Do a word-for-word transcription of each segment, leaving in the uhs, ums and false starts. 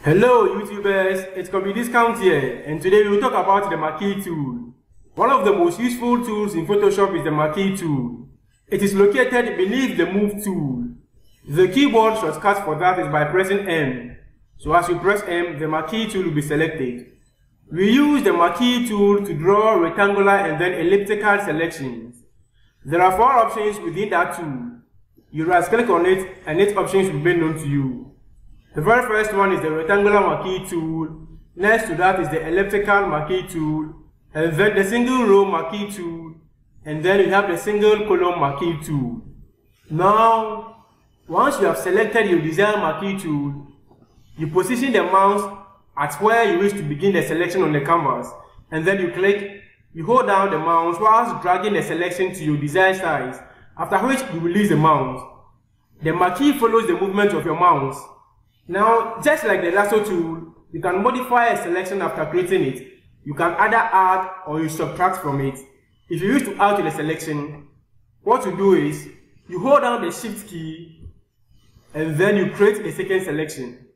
Hello YouTubers, it's Kobe Discount here, and today we will talk about the marquee tool. One of the most useful tools in Photoshop is the marquee tool. It is located beneath the move tool. The keyboard shortcut for that is by pressing M. So as you press M, the marquee tool will be selected. We use the marquee tool to draw rectangular and then elliptical selections. There are four options within that tool. You right click on it and its options will be known to you. The very first one is the rectangular marquee tool. Next to that is the elliptical marquee tool, and then the single row marquee tool, and then you have the single column marquee tool. Now, once you have selected your desired marquee tool, you position the mouse at where you wish to begin the selection on the canvas, and then you click, you hold down the mouse whilst dragging the selection to your desired size, after which you release the mouse. The marquee follows the movement of your mouse. Now, just like the lasso tool, you can modify a selection after creating it. You can either add or you subtract from it. If you wish to add to the selection, what you do is, you hold down the shift key and then you create a second selection.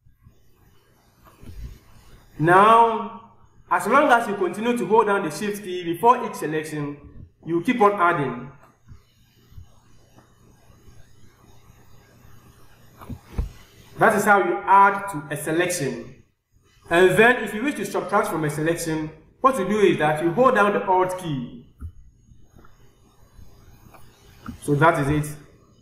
Now, as long as you continue to hold down the shift key before each selection, you keep on adding. That is how you add to a selection. And then if you wish to subtract from a selection, what you do is that you hold down the Alt key. So that is it.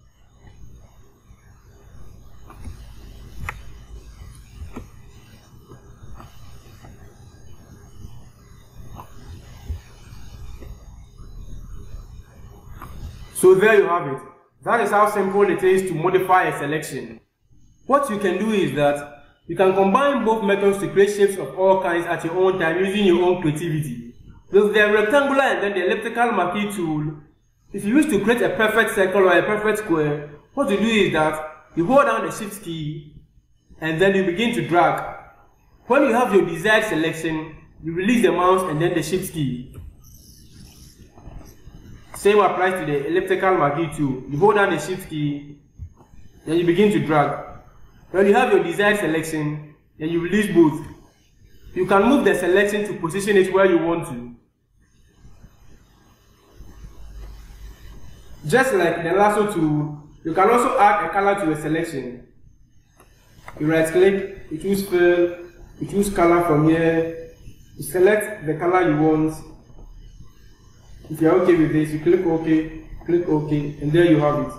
So there you have it. That is how simple it is to modify a selection. What you can do is that you can combine both methods to create shapes of all kinds at your own time using your own creativity. With the rectangular and then the elliptical marquee tool, if you wish to create a perfect circle or a perfect square, what you do is that you hold down the shift key and then you begin to drag. When you have your desired selection, you release the mouse and then the shift key. Same applies to the elliptical marquee tool. You hold down the shift key, then you begin to drag. When you have your desired selection, then you release both. You can move the selection to position it where you want to. Just like the lasso tool, you can also add a color to a selection. You right click, you choose fill, you choose color from here, you select the color you want. If you are okay with this, you click OK, click OK, and there you have it.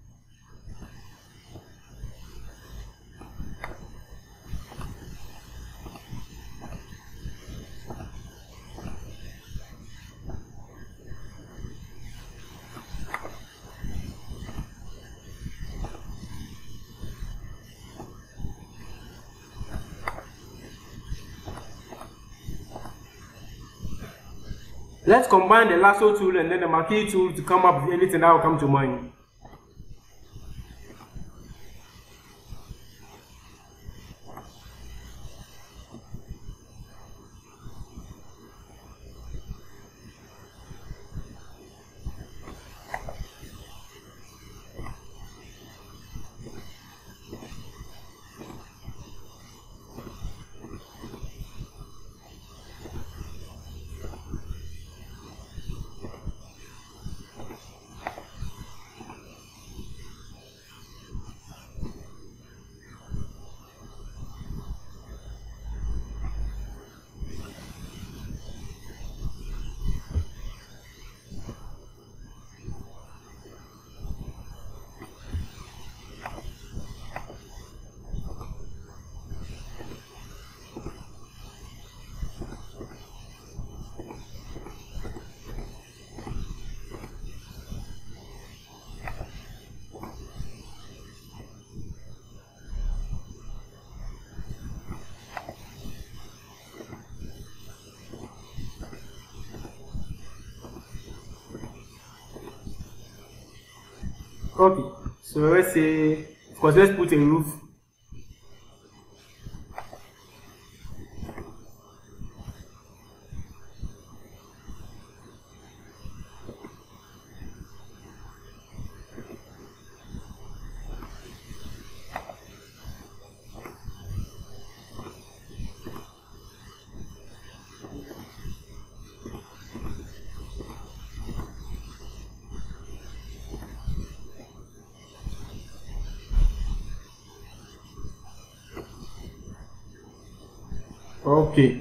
Let's combine the lasso tool and then the marquee tool to come up with anything that will come to mind. Okay, so let's say, of course, let's put a roof. Okay.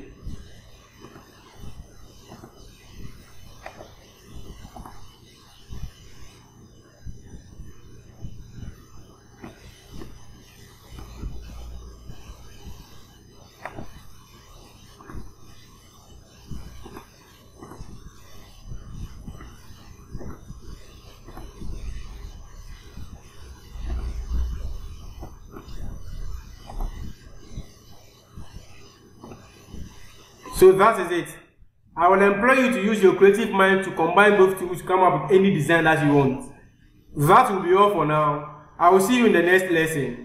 So that is it. I will employ you to use your creative mind to combine both tools to come up with any design that you want. That will be all for now. I will see you in the next lesson.